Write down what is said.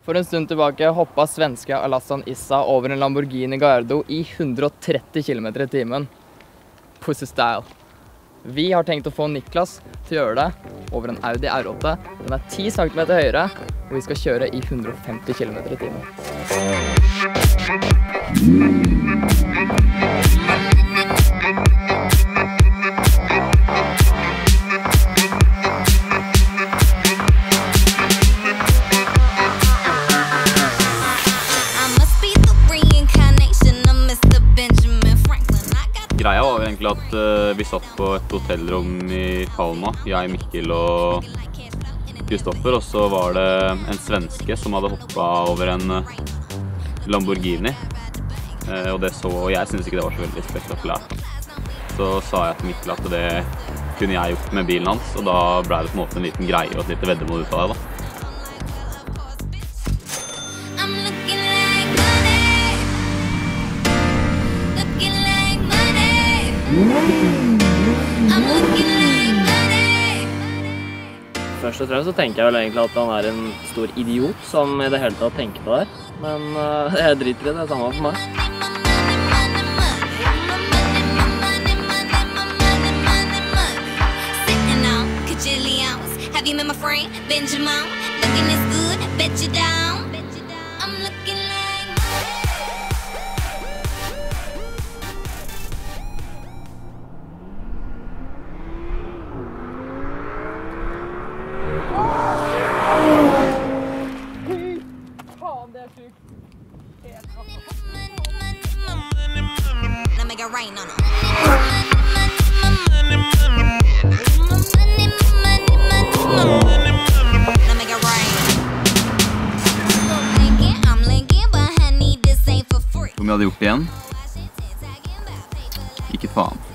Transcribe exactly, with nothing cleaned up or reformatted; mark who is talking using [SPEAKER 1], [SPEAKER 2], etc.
[SPEAKER 1] For en stund tilbake hoppet svenske Alassan Issa over en Lamborghini Gallardo i hundre og tretti kilometer i timen. Pussy style. Vi har tenkt å få Niklas til å gjøre det over en Audi R åtte. Den er ti centimeter høyere, og vi skal kjøre i hundre og femti kilometer i timen.
[SPEAKER 2] Greia var egentlig at uh, vi satt på et hotellrom i Palma, jeg, Mikkel og Kristoffer, og så var det en svenske som hadde hoppet over en uh, Lamborghini, uh, og det så, og jeg synes ikke det var så veldig spektakulært. Så sa jeg til Mikkel at det kunne jeg gjort med bilen hans, og da ble det på en måte en liten greie og et lite veddemål ut av det da.
[SPEAKER 3] Først og fremst så tenker jeg vel egentlig at han er en stor idiot som i det hele tatt tenker på det. Men uh, jeg driter i det, det er samme for meg.
[SPEAKER 2] Om jeg hadde gjort det igjen? Ikke faen.